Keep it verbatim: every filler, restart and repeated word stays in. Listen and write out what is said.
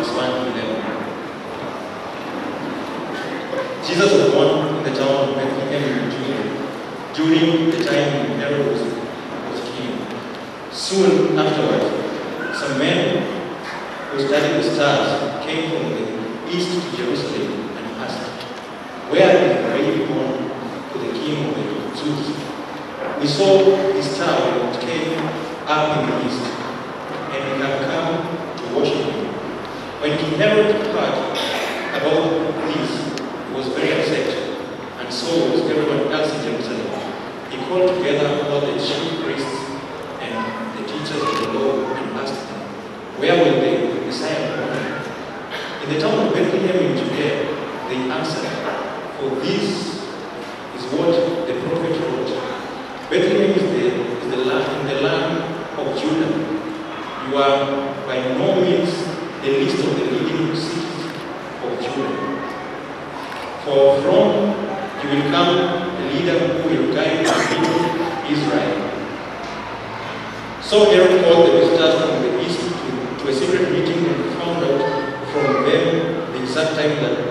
verse one to eleven. Jesus was born in the town of Bethlehem in Judah, during the time when Herod was, was king. Soon afterwards, some men who studied the stars came from the east to Jerusalem and asked, "Where is the baby born to the king of the Jews? We saw his star when it came up in the east, and we have come to worship him." When King Herod heard about this, he was very upset, and so was everyone else in Jerusalem. He called together all the chief priests and the teachers of the law and asked them, "Where will the Messiah be born?" "In the town of Bethlehem in Judea," they answered, "for this is what the prophet wrote. Bethlehem is the, is the land, in the land of Judah. You are by no means the least of the leading cities of Judah. For from you will come a leader who will guide the people of Israel." So Herod called the visitors from the east to, to a secret meeting and found out from them the exact time that